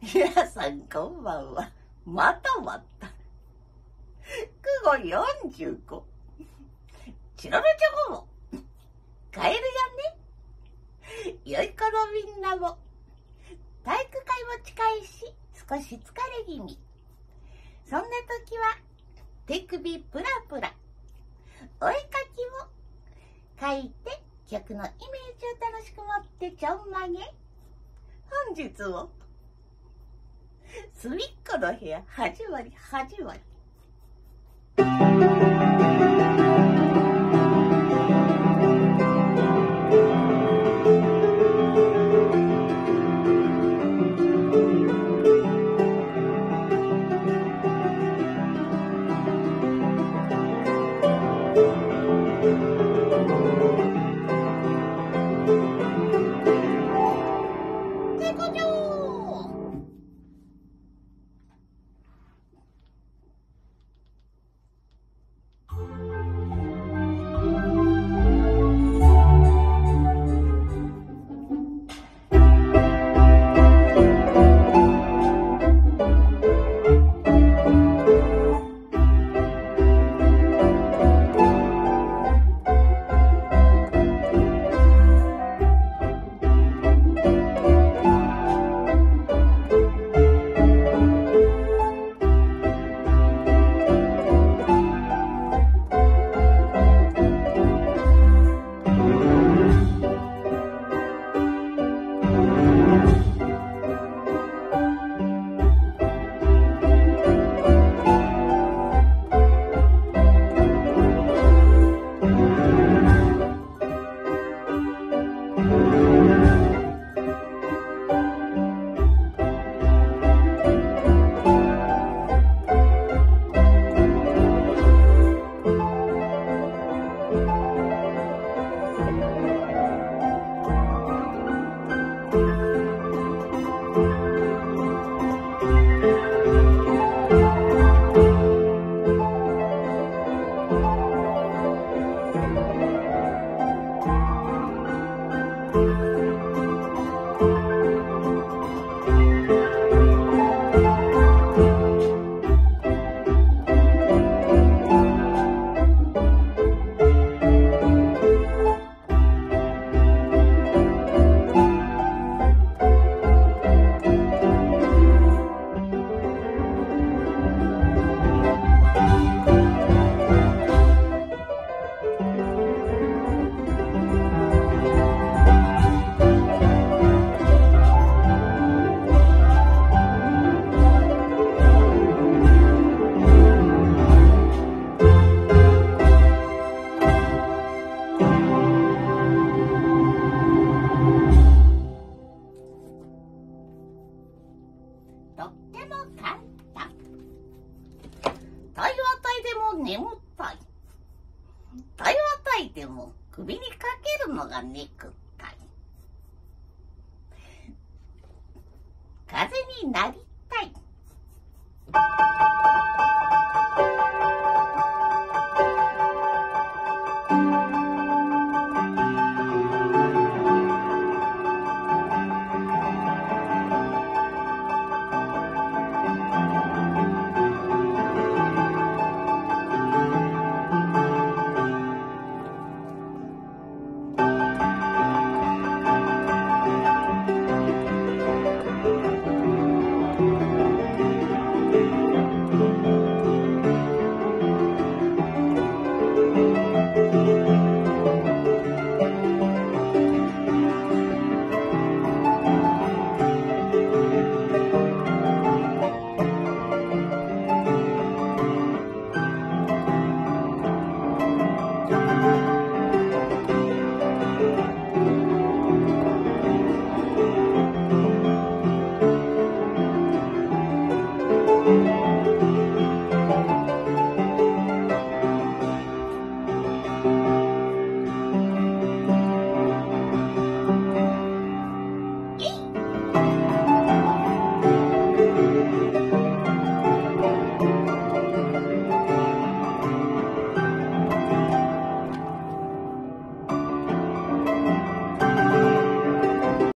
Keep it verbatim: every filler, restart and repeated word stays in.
皆さんこんばんは。またまた。くごよんじゅうご。チロルチョコも。カエルやね。よい子のみんなも。体育会も近いし、少し疲れ気味。そんな時は、手首プラプラ。お絵かきも書いて、曲のイメージを楽しく持ってちょんまげ。本日も、すみっこの部屋、始まり始まり。とっても簡単。体は体でも眠たい。体は体でも首にかけるのがネクタイ。風になり